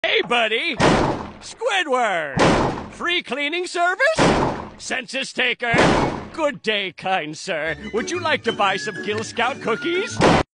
Hey, buddy! Squidward! Free cleaning service? Census taker? Good day, kind sir. Would you like to buy some Gill Scout cookies?